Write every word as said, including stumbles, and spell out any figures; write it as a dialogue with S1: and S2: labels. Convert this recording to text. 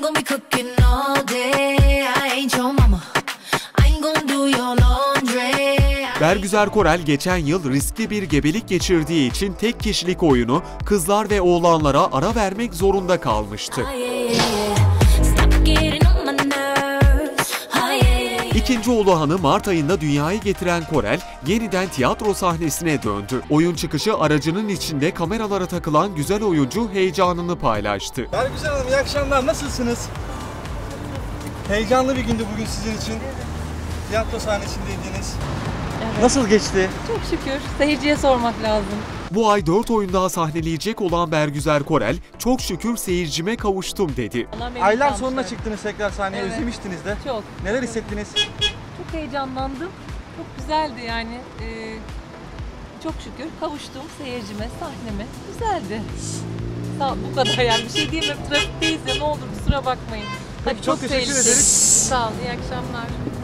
S1: gonna be cooking all day. I ain't your mama. I ain't gonna do your laundry.
S2: Bergüzar Korel geçen yıl riskli bir gebelik geçirdiği için tek kişilik oyunu kızlar ve oğlanlara ara vermek zorunda kalmıştı. İkinci oğlu Han'ı Mart ayında dünyaya getiren Korel yeniden tiyatro sahnesine döndü. Oyun çıkışı aracının içinde kameralara takılan güzel oyuncu heyecanını paylaştı.
S3: Bergüzar Hanım, iyi akşamlar, nasılsınız? Heyecanlı bir gündü bugün sizin için. Tiyatro sahnesindeydiniz.
S4: Evet.
S3: Nasıl geçti?
S4: Çok şükür. Seyirciye sormak lazım.
S2: Bu ay dört oyun daha sahneleyecek olan Bergüzar Korel, çok şükür seyircime kavuştum dedi.
S3: Aylar sonuna çıktınız tekrar sahneye,
S4: Evet.
S3: özlemiştiniz de.
S4: Çok.
S3: Neler hissettiniz?
S4: Çok heyecanlandım. Çok güzeldi yani. Ee, çok şükür kavuştum seyircime, sahneme. Güzeldi. Sağ, bu kadar yani. Bir şey diyeyim mi? Trafikteyiz ya, ne olur kusura bakmayın.
S3: Peki, çok teşekkür
S4: tehlikeli.
S3: ederiz.
S4: Sağ ol, iyi akşamlar.